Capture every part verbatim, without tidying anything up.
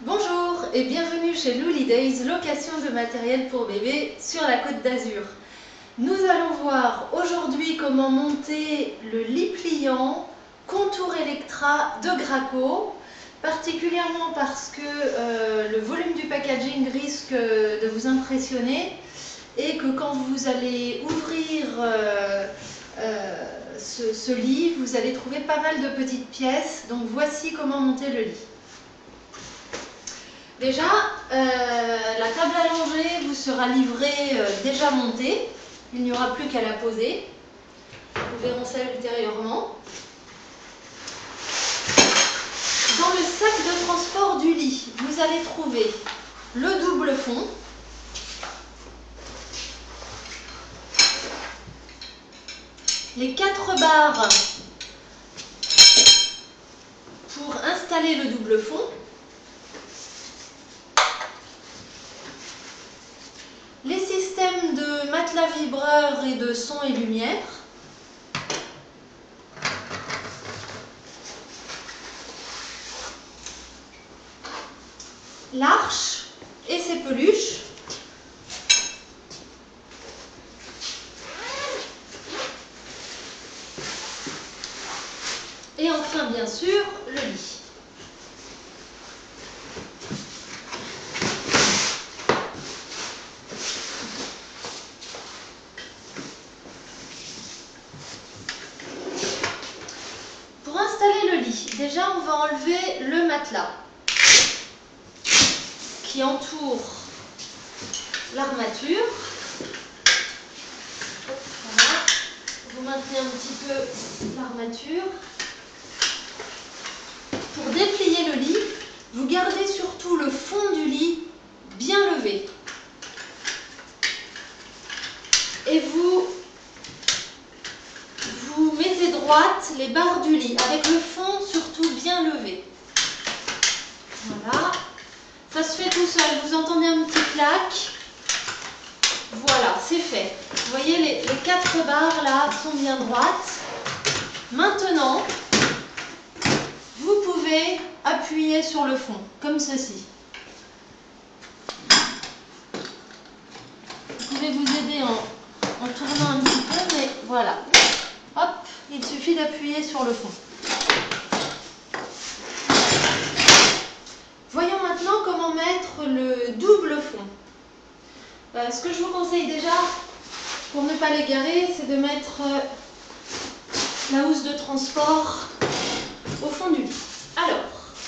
Bonjour et bienvenue chez Luli Days, location de matériel pour bébé sur la Côte d'Azur. Nous allons voir aujourd'hui comment monter le lit pliant Contour Electra de Graco, particulièrement parce que euh, le volume du packaging risque de vous impressionner et que quand vous allez ouvrir euh, euh, ce, ce lit, vous allez trouver pas mal de petites pièces. Donc voici comment monter le lit. Déjà, euh, la table allongée vous sera livrée euh, déjà montée. Il n'y aura plus qu'à la poser. Nous verrons ça ultérieurement. Dans le sac de transport du lit, vous allez trouver le double fond, les quatre barres pour installer le double fond, les systèmes de matelas vibreur et de son et lumière, l'arche et ses peluches, et enfin bien sûr le lit. Pour installer le lit, déjà on va enlever le matelas qui entoure l'armature. Voilà. Vous maintenez un petit peu l'armature. Pour déplier le lit, vous gardez surtout le fond du lit bien levé. Et vous, vous mettez droite les barres du lit, avec le fond surtout bien levé. Voilà. Ça se fait tout seul. Vous entendez un petit clac. Voilà, c'est fait. Vous voyez, les, les quatre barres là sont bien droites. Maintenant, vous pouvez appuyer sur le fond, comme ceci. Vous pouvez vous aider en, en tournant un petit peu, mais voilà. Hop, il suffit d'appuyer sur le fond. Voyons maintenant comment mettre le double fond. Euh, ce que je vous conseille déjà, pour ne pas l'égarer, c'est de mettre euh, la housse de transport au fond du lit. Alors,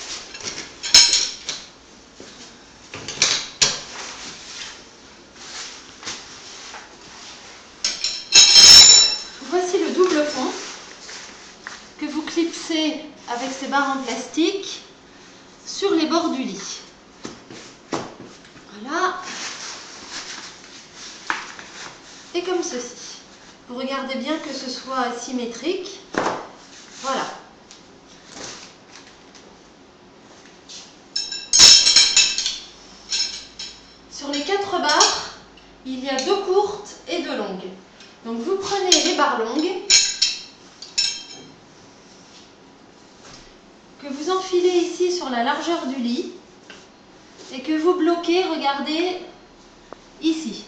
voici le double fond que vous clipsez avec ces barres en plastique sur les bords du lit. Voilà. Et comme ceci. Vous regardez bien que ce soit symétrique. Voilà. Sur les quatre barres, il y a deux courtes et deux longues. Donc vous prenez les barres longues, que vous enfilez ici sur la largeur du lit et que vous bloquez, regardez, ici.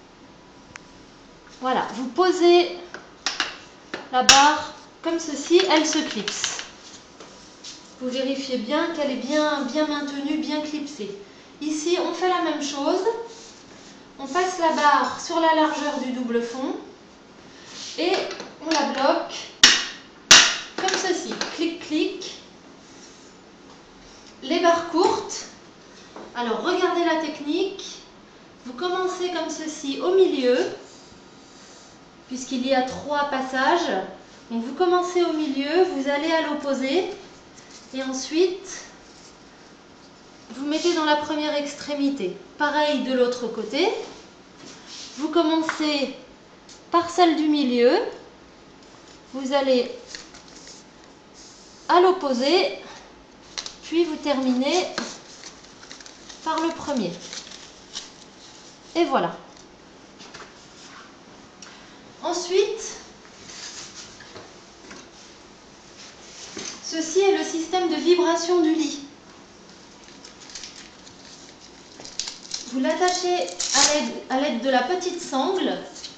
Voilà, vous posez la barre comme ceci, elle se clipse. Vous vérifiez bien qu'elle est bien, bien maintenue, bien clipsée. Ici, on fait la même chose. On passe la barre sur la largeur du double fond et on la bloque comme ceci. Clic, clic. Les barres courtes. Alors, regardez la technique. Vous commencez comme ceci au milieu, puisqu'il y a trois passages. Donc, vous commencez au milieu, vous allez à l'opposé et ensuite vous mettez dans la première extrémité. Pareil de l'autre côté. Vous commencez par celle du milieu. Vous allez à l'opposé. Puis vous terminez par le premier. Et voilà. Ensuite, ceci est le système de vibration du lit. vous l'attachez à l'aide de la petite sangle.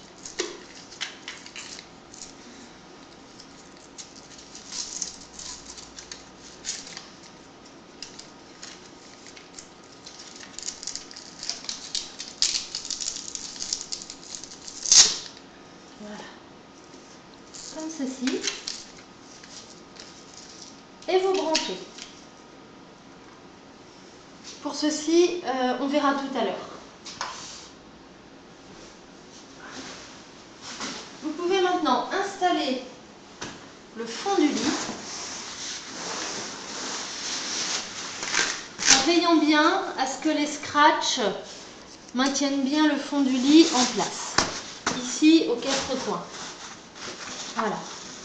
Voilà, comme ceci, et vous branchez. Pour ceci, euh, on verra tout à l'heure. Vous pouvez maintenant installer le fond du lit en veillant bien à ce que les scratchs maintiennent bien le fond du lit en place. Ici, aux quatre coins. Voilà.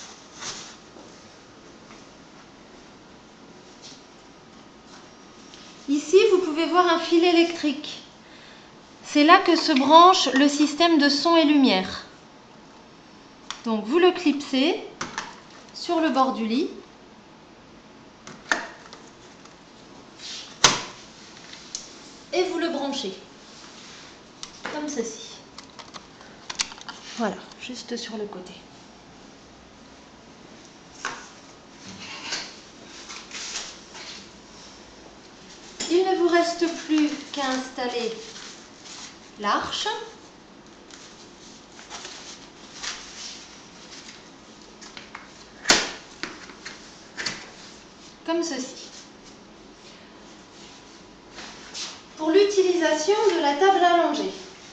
Ici, vous pouvez voir un fil électrique. C'est là que se branche le système de son et lumière. Donc, vous le clipsez sur le bord du lit. Et vous le branchez. Comme ceci. Voilà, juste sur le côté. Il ne vous reste plus qu'à installer l'arche. Comme ceci. Pour l'utilisation de la table allongée,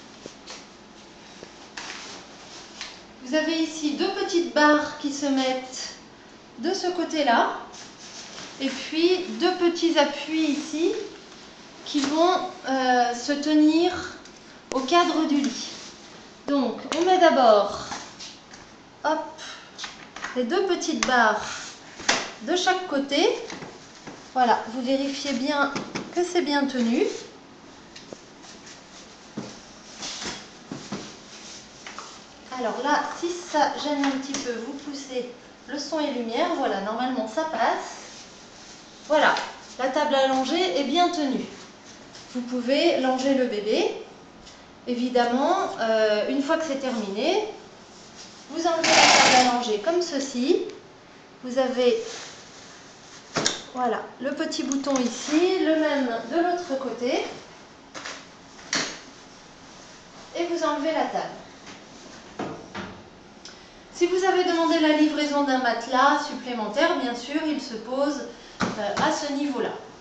vous avez ici deux petites barres qui se mettent de ce côté-là et puis deux petits appuis ici qui vont euh, se tenir au cadre du lit. Donc on met d'abord hop, les deux petites barres de chaque côté. Voilà, vous vérifiez bien que c'est bien tenu. Alors là, si ça gêne un petit peu, vous poussez le son et lumière. Voilà, normalement ça passe. Voilà, la table allongée est bien tenue. Vous pouvez langer le bébé. Évidemment, euh, une fois que c'est terminé, vous enlevez la table allongée comme ceci. Vous avez voilà, le petit bouton ici, le même de l'autre côté. Et vous enlevez la table. Si vous avez demandé la livraison d'un matelas supplémentaire, bien sûr, il se pose euh, à ce niveau-là.